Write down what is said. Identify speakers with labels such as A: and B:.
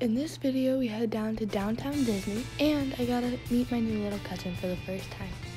A: In this video, we head down to downtown Disney, and I got to meet my new little cousin for the first time.